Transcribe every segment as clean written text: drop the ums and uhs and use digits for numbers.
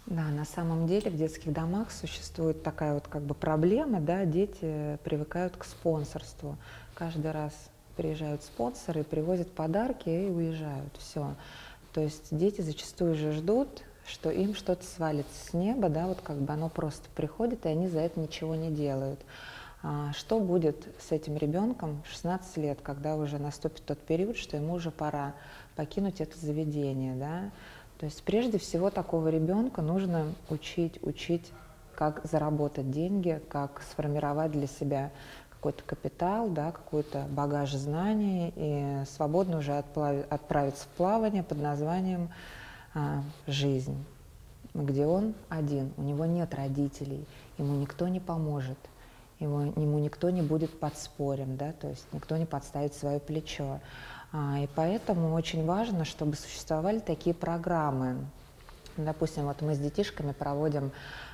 Да, на самом деле в детских домах существует такая вот как бы проблема, да, дети привыкают к спонсорству. Каждый раз приезжают спонсоры, привозят подарки и уезжают. Все. То есть дети зачастую же ждут, что им что-то свалится с неба, да, вот как бы оно просто приходит, и они за это ничего не делают. Что будет с этим ребенком в 16 лет, когда уже наступит тот период, что ему уже пора покинуть это заведение, да? То есть прежде всего такого ребенка нужно учить, как заработать деньги, как сформировать для себя какой-то капитал, да, какой-то багаж знаний и свободно уже отправиться в плавание под названием «Жизнь», где он один, у него нет родителей, ему никто не поможет, ему никто не будет подспорьем, да, то есть никто не подставит свое плечо. И поэтому очень важно, чтобы существовали такие программы. Допустим, вот мы с детишками проводим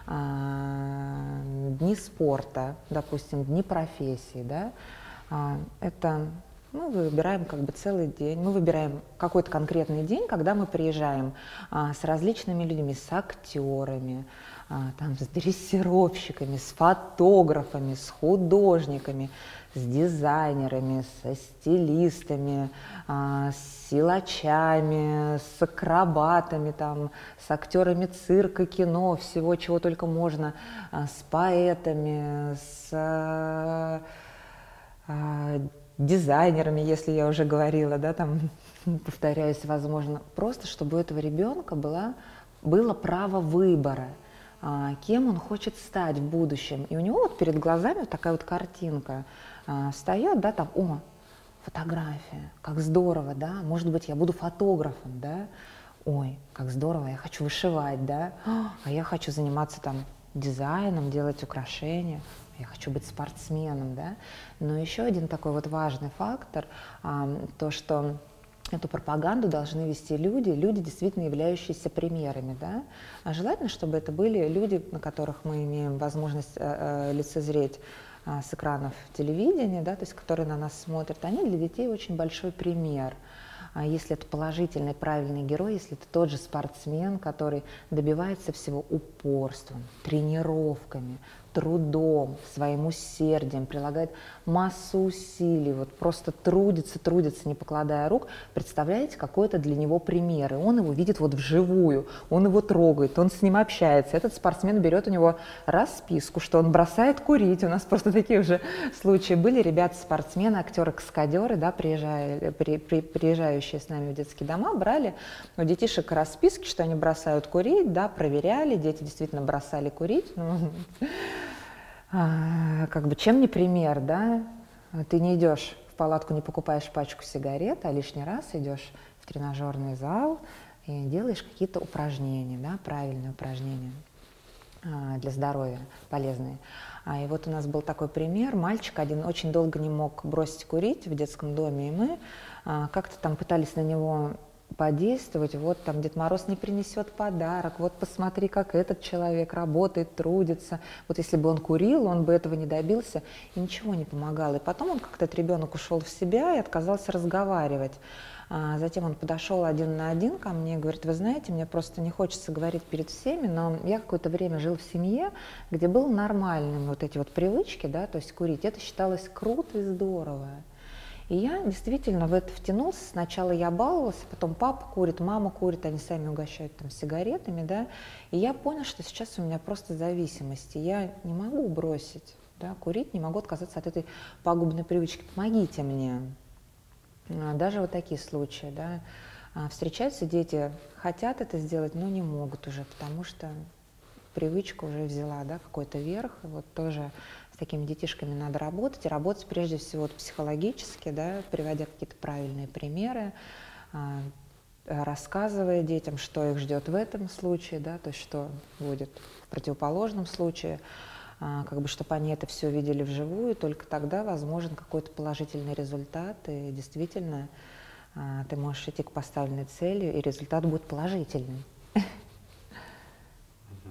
дни спорта, допустим, дни профессий, да. Это мы выбираем как бы целый день, мы выбираем какой-то конкретный день, когда мы приезжаем с различными людьми, с актерами, там, с дрессировщиками, с фотографами, с художниками, с дизайнерами, со стилистами, с силачами, с акробатами, там, с актерами цирка, кино, всего, чего только можно, с поэтами, с дизайнерами, если я уже говорила, да, там, повторяюсь, возможно, просто чтобы у этого ребенка было право выбора, кем он хочет стать в будущем. И у него вот перед глазами вот такая вот картинка встает, да, там, о, фотография, как здорово, да, может быть, я буду фотографом, да, ой, как здорово, я хочу вышивать, да, а я хочу заниматься там дизайном, делать украшения, я хочу быть спортсменом, да. Но еще один такой вот важный фактор, то, что эту пропаганду должны вести люди, действительно являющиеся примерами, да. Желательно, чтобы это были люди, на которых мы имеем возможность лицезреть с экранов телевидения, да, то есть которые на нас смотрят. Они для детей очень большой пример. Если это положительный, правильный герой, если это тот же спортсмен, который добивается всего упорством, тренировками, трудом, своим усердием, прилагает массу усилий, вот просто трудится, не покладая рук, представляете, какой это для него пример. И он его видит вот вживую, он его трогает, он с ним общается. Этот спортсмен берет у него расписку, что он бросает курить. У нас просто такие уже случаи были. Ребята-спортсмены, актеры-каскадеры, да, приезжающие с нами в детские дома, брали у детишек расписки, что они бросают курить, да, проверяли, дети действительно бросали курить. Как бы чем не пример, да? Ты не идешь в палатку, не покупаешь пачку сигарет, а лишний раз идешь в тренажерный зал и делаешь какие-то упражнения, да, правильные упражнения для здоровья, полезные. И вот у нас был такой пример. Мальчик один очень долго не мог бросить курить в детском доме, и мы как-то там пытались на него подействовать, вот там Дед Мороз не принесет подарок, вот посмотри, как этот человек работает, трудится, вот если бы он курил, он бы этого не добился, и ничего не помогало. И потом он как-то, этот ребенок, ушел в себя и отказался разговаривать. Затем он подошел один на один ко мне и говорит: вы знаете, мне просто не хочется говорить перед всеми, но я какое-то время жил в семье, где было нормальным вот эти вот привычки, да, то есть курить, это считалось круто и здорово. И я действительно в это втянулся. Сначала я баловалась, потом папа курит, мама курит, они сами угощают там сигаретами, да. И я понял, что сейчас у меня просто зависимость, и я не могу бросить, да, курить, не могу отказаться от этой пагубной привычки. Помогите мне. Даже вот такие случаи, да. Встречаются дети, хотят это сделать, но не могут уже, потому что привычка уже взяла, да, какой-то верх. Вот тоже с такими детишками надо работать, и работать прежде всего вот психологически, да, приводя какие-то правильные примеры, рассказывая детям, что их ждет в этом случае, да, то есть что будет в противоположном случае, как бы, чтобы они это все видели вживую, только тогда возможен какой-то положительный результат, и действительно ты можешь идти к поставленной цели, и результат будет положительный.